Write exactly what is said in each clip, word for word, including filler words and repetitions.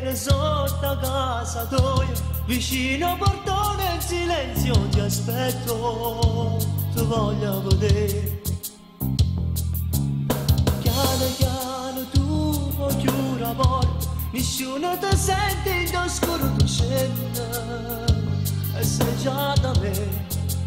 sera sotto casa tua, vicino al portone in silenzio ti aspetto, ti voglio vedere. Piano piano tu chiudi la porta, nessuno ti sente in tuo scuro tu scendi, e sei già da me.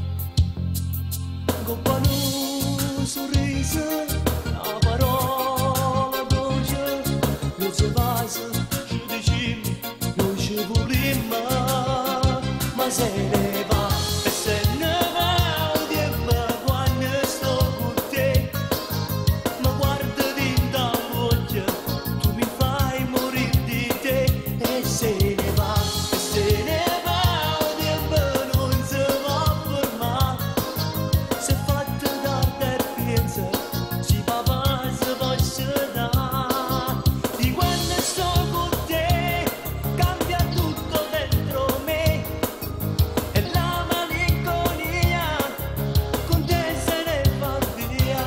Con un sorriso, una parola dolce, non si passa, ci diciamo, non ci vogliamo, ma se ne va, e se ne va, oddio, quando sto con te, ma guarda in da voce, tu mi fai morire di te, e se ne va, e se ne va, oddio, non si va fermare. Se fatta da terpienza, ci papà se voce da. Di quando sto con te, cambia tutto dentro me. E la malinconia, con te se ne va via.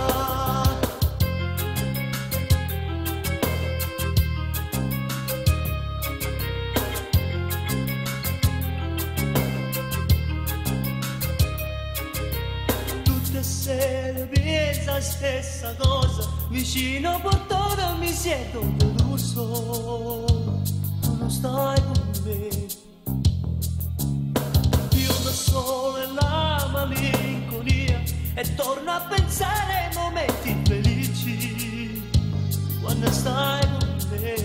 Tutte sere penso la stessa cosa, vicino al portone mi siedo deluso, tu non stai con me. Io da solo e la malinconia, e torno a pensare ai momenti felici, quando stai con me.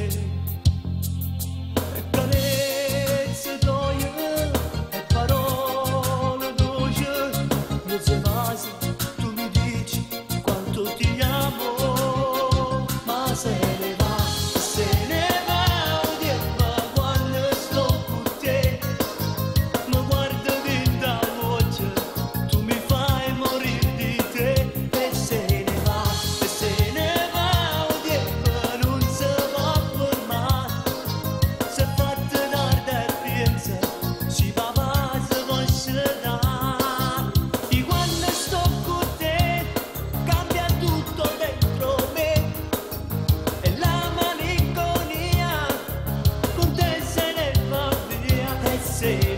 E carezze d'oie, e parole dolci, non si basa, tu mi dici quanto ti amo, ma se ne va, se ne va, oddio, quando sto con te, ma guarda di da voce, tu mi fai morire di te, e se ne va, e se ne va, oddio, non si va fermare, se fatta da terpienza, ci papà se voce da. Di quando sto con te, cambia tutto dentro me, e la malinconia, con te se ne va via, e se